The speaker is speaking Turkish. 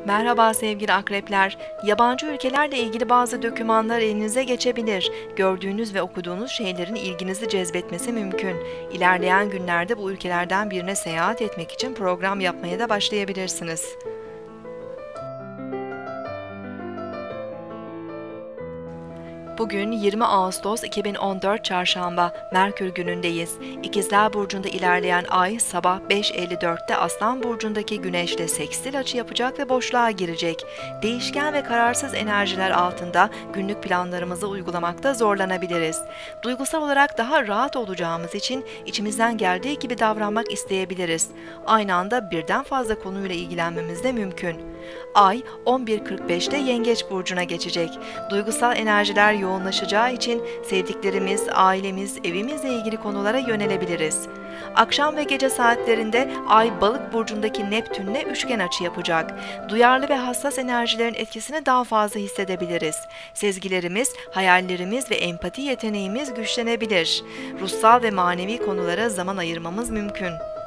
Merhaba sevgili akrepler. Yabancı ülkelerle ilgili bazı dokümanlar elinize geçebilir. Gördüğünüz ve okuduğunuz şeylerin ilginizi cezbetmesi mümkün. İlerleyen günlerde bu ülkelerden birine seyahat etmek için program yapmaya da başlayabilirsiniz. Bugün 20 Ağustos 2014 Çarşamba, Merkür günündeyiz. İkizler Burcu'nda ilerleyen ay sabah 5.54'te Aslan Burcu'ndaki Güneş'le sekstil açı yapacak ve boşluğa girecek. Değişken ve kararsız enerjiler altında günlük planlarımızı uygulamakta zorlanabiliriz. Duygusal olarak daha rahat olacağımız için içimizden geldiği gibi davranmak isteyebiliriz. Aynı anda birden fazla konuyla ilgilenmemiz de mümkün. Ay 11.45'te Yengeç Burcu'na geçecek. Duygusal enerjiler yoğunlaşacağı için sevdiklerimiz, ailemiz, evimizle ilgili konulara yönelebiliriz. Akşam ve gece saatlerinde Ay Balık burcundaki Neptün'le üçgen açı yapacak. Duyarlı ve hassas enerjilerin etkisini daha fazla hissedebiliriz. Sezgilerimiz, hayallerimiz ve empati yeteneğimiz güçlenebilir. Ruhsal ve manevi konulara zaman ayırmamız mümkün.